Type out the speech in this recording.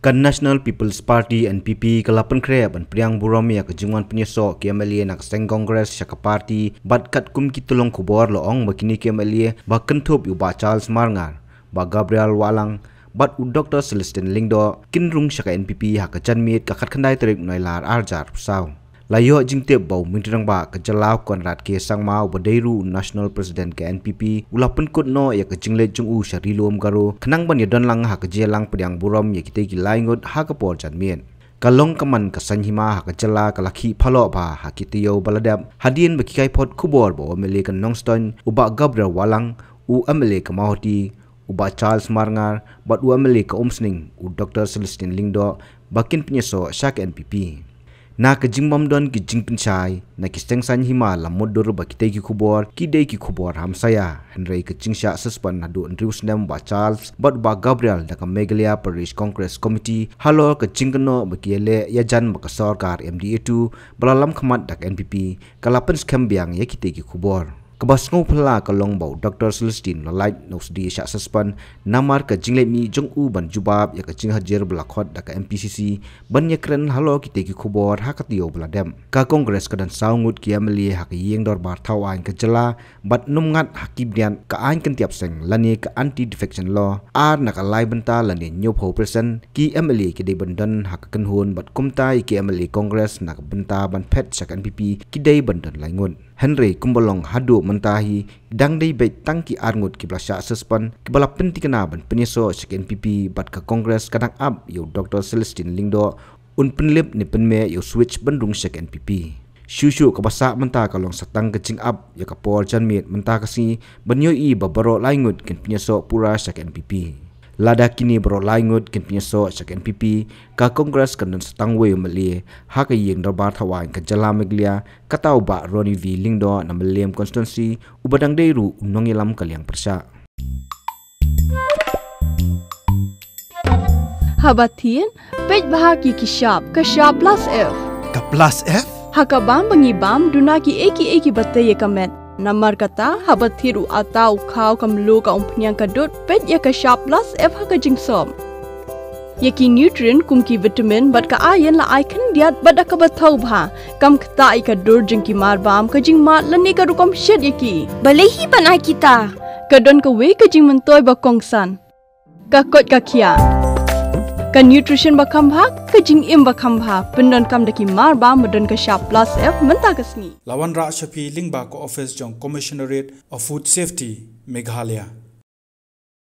Kan National People's Party NPP kalapan kreb an priang buromia ke jungan penyeso ke MLA nak seng Kongres syaka parti bat kat kum kitulong kubor loong bakini ke MLA ba Kynthup yu ba Charles Marngar ba Gabriel Walang bat u Dr. Celestine Lingdo kinrung syaka NPP ha ke Janmiet ka khandai Tarik noilar arjar pusau layo jingte bau mintrang ba ke jalau konrat ke sangmau badairu national president ke NPP ulapan kut no ya ke jingle jungu sharilom garo khnang ban yadon lang ha ke jelang pediang burom ya kite ki laingot ha ke por Janmiet kalong kaman ka sanhima ha ke jala kalaki phalo ba ha kitiyo baladap hadien bekikai pot kubor bo MLA kan Nongston uba Gabriel Walang u MLA ka Mahoti uba Charles Marngar bat u MLA ka Umsning u Dr. Celestine Lingdo bakin penyeso syak NPP na ke jingbam don ki jingpin chai na ki stengsan hima la modur ba kitei ki khubor ki dei ki khubor hamsaya henrei ke jingsha suspan na do Andrews nem ba Charles bat ba Gabriel da ka Meghalaya Parish Congress Committee halo ke jingno ba kiele ya jan ba ka sarkar MDA2 balalam khamat dak NPP kalapan skambiang ya kitei ki khubor kabas ngau phla kalong bau Dr. Celestine la light nos di sha suspan namar ka jingle mi jong u ban jubab ya ka jing hajer blakhot da ka MPCC ban yakren halo kite ki khubor hakatio bladem ka Congress ka dan saungut ki MLA hak yeng dor bar thawan ka jala bat numngat hakibrian ka ain kan tiap seng lani ka anti defection law ar na ka lai banta lani nyop ho person ki MLA ki de bandan hak kan hun bat kumtai ki MLA Congress na ka banta ban phet sak NPP ki de bandan laingun Henry kumbalong hadu mentahi dang dei bet tangki arngut ki blasha suspan ki bala penti kana ban penyeso sek NPP bat ka Congress kadang up yo Dr. Celestine Lingdo un penlip ni penme yo switch bandung sek NPP shushu ka basa menta kalong satang ke jing up ya ka por Janmiet menta kasi banyo i babaro laingut kin penyeso pura sek NPP lada kini bro laingut kin penyeso sek NPP ka Congress kan satang we MLA ha ka yeng darbar thawan ka jala Meghalaya katau ba Ronnie V Lingdo na Melem constituency ubadang deiru unongilam kaliang persya Habatin pej bahagi ki shop ka shop plus F ka plus F hakabam bangibam dunaki eki bataye kamet namar kata habathiru atau khau kamlu ka umpnyang kadut pet ya ka shop plus F ha ka jingsom yaki nutrient kumki vitamin bat ka iron la icon diat bada ka bathau bha kam khta i ka dur jingki marbam ka jingma lani ka rukom shed yaki balehi banai kita kadon ka we ka jing mentoy ba kongsan ka kot ka khia ka nutrition ba khambha ka jing im ba khambha pendon kam daki marba modon ka shop plus F menta kasni lawan ra shapi lingba ko office jong commissionerate of food safety Meghalaya